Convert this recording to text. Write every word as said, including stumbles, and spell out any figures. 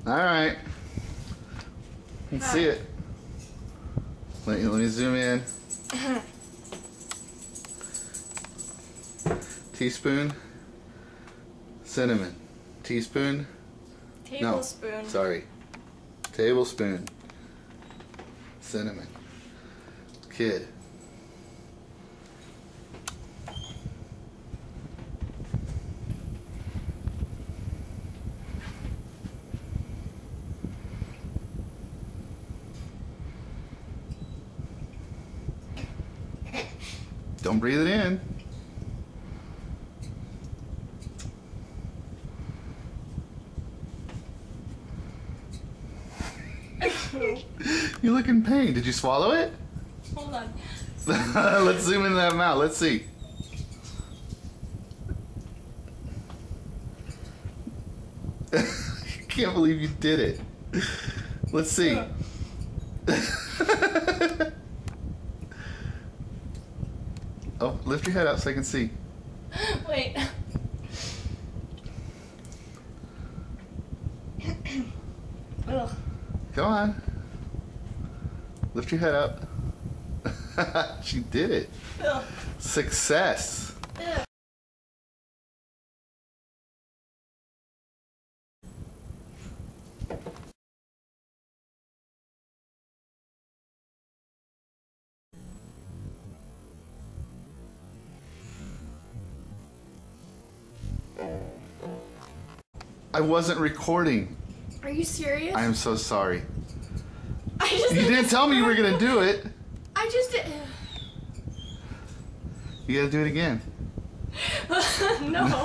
Alright. Let's see it. Let, let me zoom in. Teaspoon. Cinnamon. Teaspoon. Tablespoon. No, sorry. Tablespoon. Cinnamon. Kid. Don't breathe it in. You look in pain. Did you swallow it? Hold on. Let's zoom in that mouth. Let's see. I can't believe you did it. Let's see. Oh, lift your head up so I can see. Wait. Ugh. Go on. Lift your head up. She did it. Ugh. Success. Ugh. I wasn't recording. Are you serious? I am so sorry. I just You didn't tell me you were gonna do it. I just did. You gotta do it again. No.